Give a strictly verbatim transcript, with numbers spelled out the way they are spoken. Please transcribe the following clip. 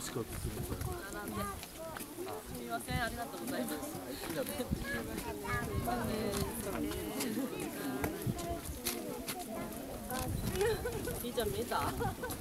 しか進むから。 並んで。すみません、ありがとうございます。ひーちゃん見えた？